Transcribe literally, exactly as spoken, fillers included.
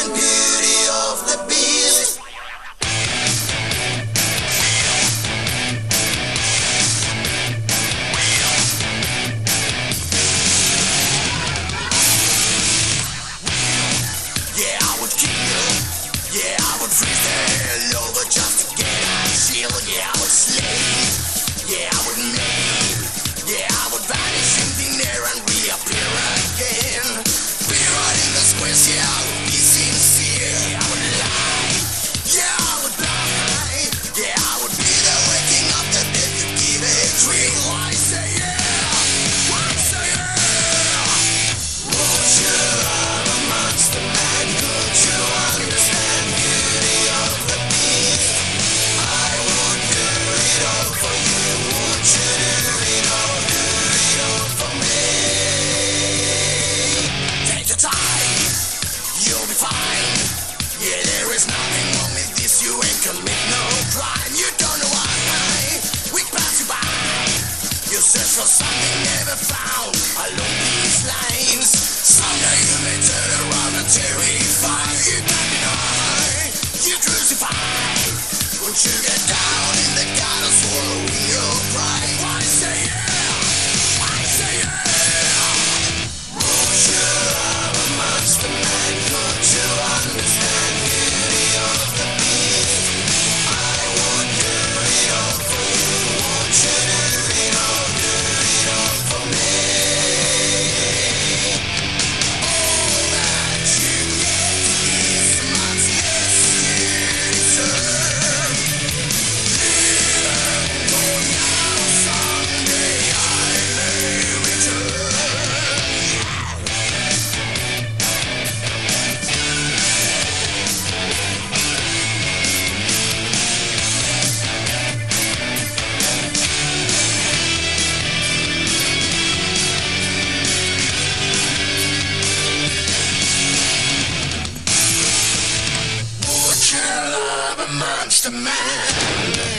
and beauty of the beast. Yeah, I would kill. Yeah, I would freeze hell over just to get a shield. Yeah, I would slay. Yeah, I would maim. Yeah, I would vanish in thin air and reappear again. Be right in the squares, yeah, I would be sincere. Yeah, I would lie. Yeah, I would lie. Yeah, I would be the waking up the dead to give a dream. Why say yeah? Why say yeah? Won't you love a monster man? Could you understand beauty of the beast? I would do it all for you. Would you do it all, do it all for me? Take your time, you'll be fine. Yeah, there is nothing wrong with this. You ain't commit no crime. You don't know why we pass you by. You search for something never found along these lines. Someday you may turn around and terrify. You can't deny, you crucify. Won't you get down in the garden, swallowing your pride? Why say yeah? Why say yeah? Won't you love a monster man? Could you understand beauty of the beast? I would do it all for you. Won't you do it all, do it all for me? All that you get is much less you deserve. Even though now someday I may return. Would you love a monster man?